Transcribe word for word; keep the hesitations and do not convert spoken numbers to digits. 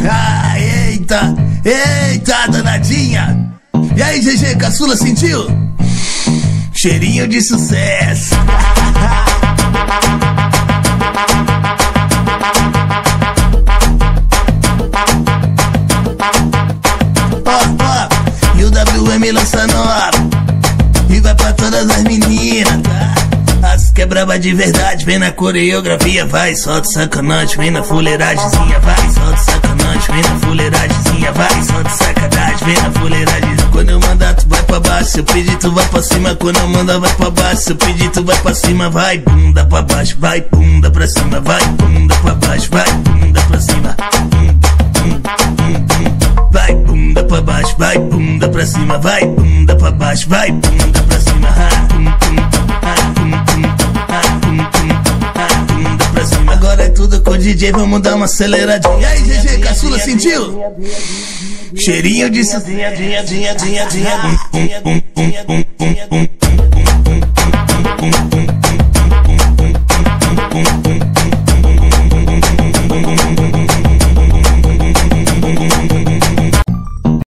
Ah, eita, eita, danadinha. E aí, G G, caçula, sentiu? Cheirinho de sucesso. Ó, ó, e o W M lança nova e vai pra todas as meninas, tá? As que é braba de verdade, vem na coreografia, vai, solta sacanagem, vem na fuleiragemzinha, vai, solta sacanagem, vem na fuleiragemzinha, vai, solta sacanagem, vem na fuleiragemzinha. Quando eu mandar tu vai pra baixo, se eu pedir tu vai pra cima, quando eu mandar vai pra baixo, se eu pedir tu vai pra cima, vai, bunda pra baixo, vai, bunda pra cima, vai, bunda pra baixo, vai, bunda pra cima, vai, bunda pra baixo, vai, bunda pra cima, vai, bunda pra baixo, vai, bunda pra cima, bunda pra cima. Agora é tudo com o D J, vamos dar uma aceleradinha. E aí, G G, caçula, sentiu? Cheirinho de sucesso.